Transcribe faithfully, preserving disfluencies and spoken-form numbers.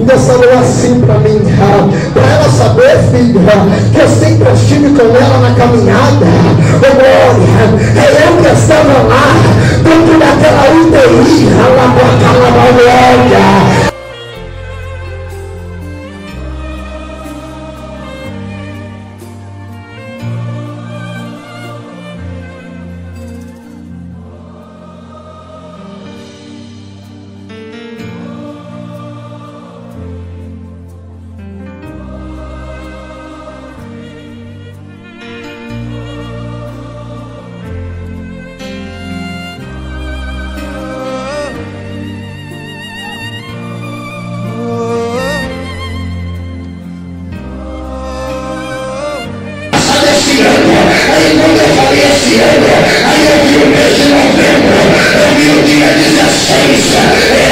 Deus falou assim para mim, para ela saber, filho, que eu sempre estive com ela na caminhada. Oh, glória, é eu que estava lá, dentro daquela U T I, glória. Aí eu vi o mês de novembro, eu vi o dia dezesseis,